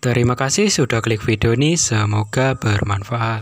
Terima kasih sudah klik video ini, semoga bermanfaat.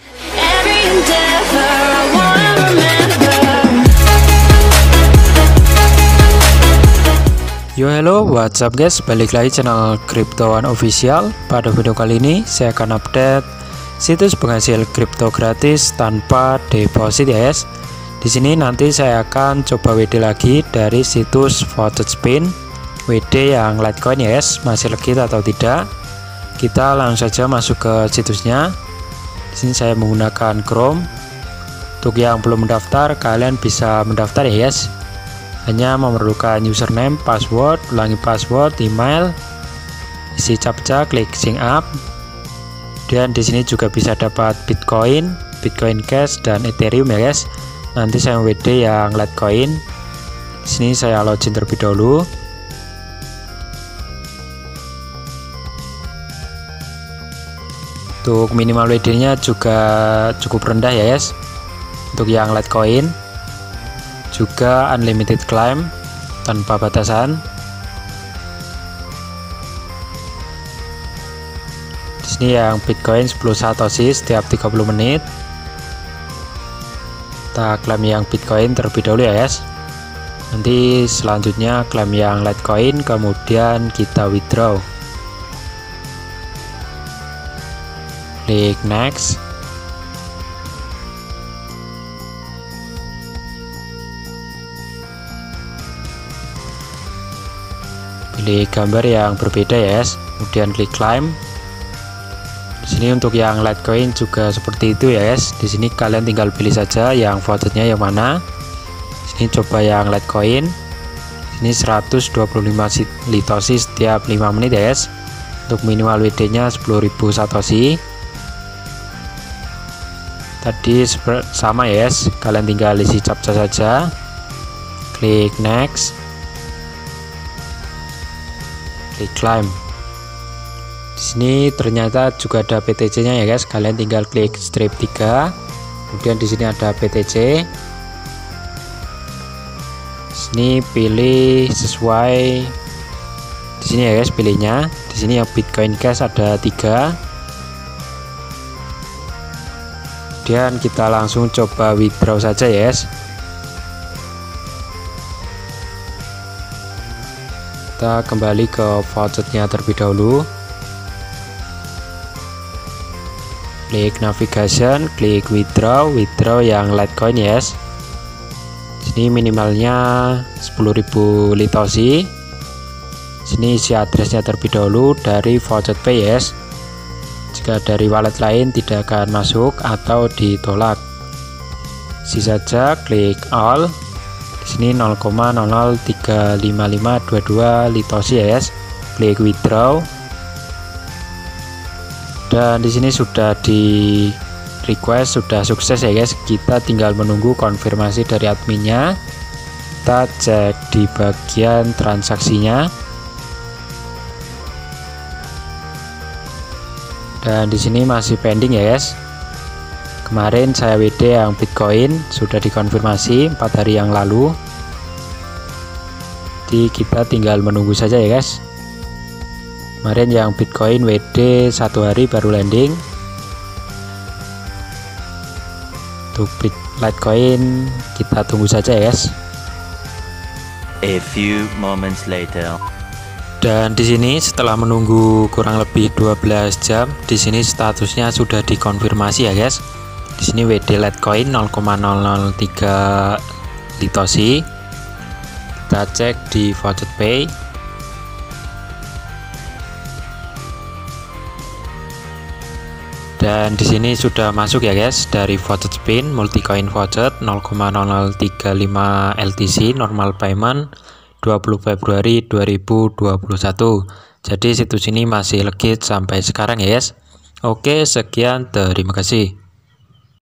Yo hello, what's up guys, balik lagi channel Crypto One Official. Pada video kali ini saya akan update situs penghasil kripto gratis tanpa deposit ya guys. Di sini nanti saya akan coba WD lagi dari situs Voted Spin, WD yang Litecoin ya guys, masih legit atau tidak. Kita langsung saja masuk ke situsnya. Di sini saya menggunakan Chrome. Untuk yang belum mendaftar, kalian bisa mendaftar ya guys. Hanya memerlukan username, password, ulangi password, email, isi captcha, klik sign up. Dan di sini juga bisa dapat Bitcoin, Bitcoin Cash, dan Ethereum ya guys. Nanti saya WD yang Litecoin. Di sini saya login terlebih dahulu. Untuk minimal WD-nya juga cukup rendah ya guys. Untuk yang Litecoin juga unlimited claim tanpa batasan. Di sini yang Bitcoin 10 satoshi setiap 30 menit. Kita klaim yang Bitcoin terlebih dahulu ya guys. Nanti selanjutnya klaim yang Litecoin, kemudian kita withdraw. Klik next. Pilih gambar yang berbeda ya guys, kemudian klik claim. Di sini untuk yang Litecoin juga seperti itu ya guys. Di sini kalian tinggal pilih saja yang votednya yang mana. Di sini coba yang Litecoin. Ini 125 litosi setiap 5 menit ya guys. Untuk minimal WD-nya 10.000 satoshi. Tadi sama ya guys, kalian tinggal isi captcha saja. Klik next. Klik claim. Di sini ternyata juga ada PTC-nya ya guys. Kalian tinggal klik strip 3. Kemudian di sini ada PTC. Di sini pilih sesuai. Di sini ya guys pilihnya. Di sini yang Bitcoin Cash ada 3. Dan kita langsung coba withdraw saja ya guys. Kita kembali ke vouchernya terlebih dahulu. Klik navigation, klik withdraw yang Litecoin yes. Sini minimalnya 10.000 litosi. Sini isi addressnya terlebih dahulu dari voucher pay yes. Jika dari wallet lain tidak akan masuk atau ditolak. Isi saja, klik all. Di sini 0,003552 litosi ya guys. Klik withdraw. Dan di sini sudah di request, sudah sukses ya guys. Kita tinggal menunggu konfirmasi dari adminnya. Kita cek di bagian transaksinya. Dan di sini masih pending ya guys. Kemarin saya WD yang Bitcoin sudah dikonfirmasi 4 hari yang lalu. Jadi kita tinggal menunggu saja ya guys. Kemarin yang Bitcoin WD 1 hari baru landing. Untuk Litecoin kita tunggu saja ya guys. A few moments later. Dan di sini setelah menunggu kurang lebih 12 jam, di sini statusnya sudah dikonfirmasi ya guys. Di sini WD Litecoin 0,003 litosi. Kita cek di Voted Pay. Dan di sini sudah masuk ya guys dari Voted Spin multi-coin voucher 0,0035 LTC normal payment 20 Februari 2021. Jadi situs ini masih legit sampai sekarang ya guys. Oke, sekian, terima kasih.